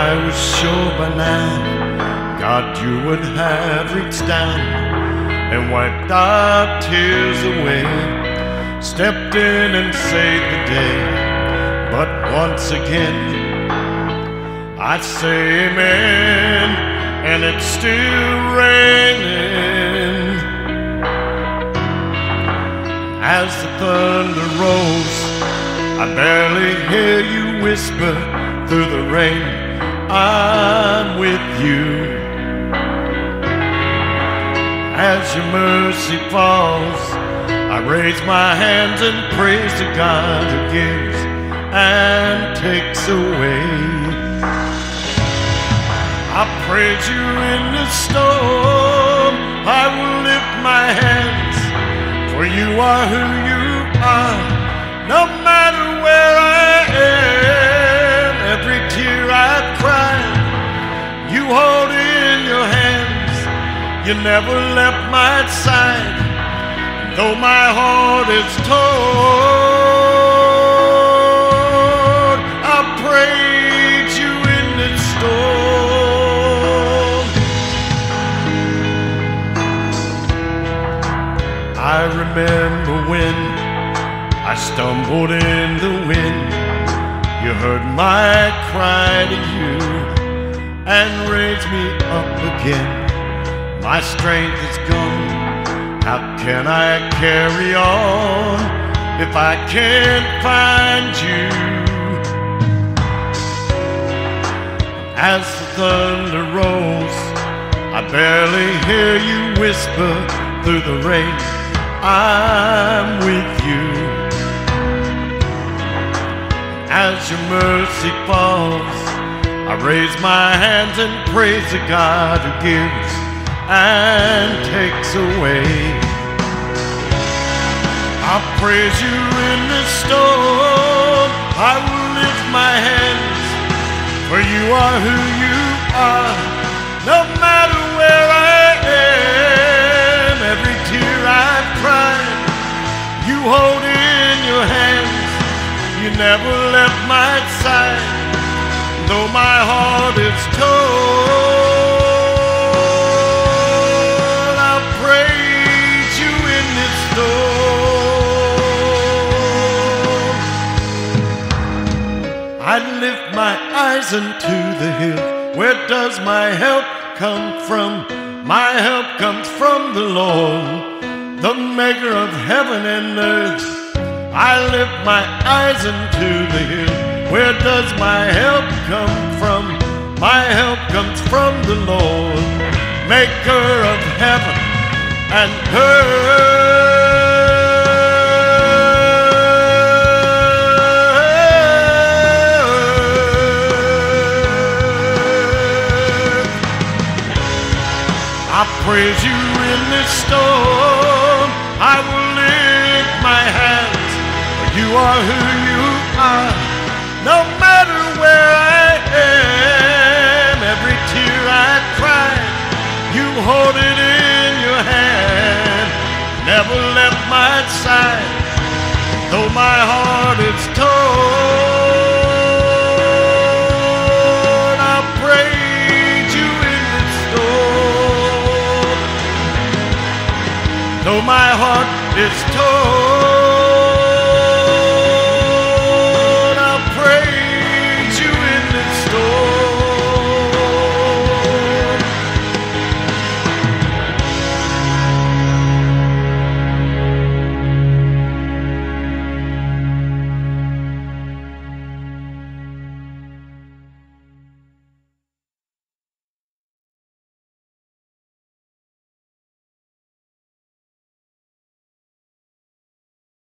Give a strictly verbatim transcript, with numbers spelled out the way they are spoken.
I was sure by now, God, you would have reached down and wiped our tears away, stepped in and saved the day. But once again, I say amen, and it's still raining. As the thunder rolls, I barely hear you whisper through the rain, I'm with you. As your mercy falls, I raise my hands and praise to God who gives and takes away. I praise you in the storm, I will lift my hands, for you are who you are. No matter where I am, every tear I've cried, you hold in your hands, you never left my side. Though my heart is torn, I'll praise you in this storm. I remember when I stumbled in the wind, you heard my cry to you and raised me up again. My strength is gone, how can I carry on if I can't find you? As the thunder rolls, I barely hear you whisper through the rain, I'm with you. As your mercy falls, I raise my hands and praise the God who gives and takes away. I'll praise you in the storm, I will lift my hands, for you are who you are. No matter where I am, every tear I've cried, you hold in your hands, you never left my side. Though my heart is torn, I'll praise you in this storm. I lift my eyes unto the hill, where does my help come from? My help comes from the Lord, the maker of heaven and earth. I lift my eyes unto the hill, where does my help come from? My help comes from the Lord, maker of heaven and earth. I praise you in this storm, I will lift my hands, for you are who you are. No matter where I am, every tear I cry, you hold it in your hand, never left my side. Though my heart is torn, I'll praise you in this storm. Though my heart is torn,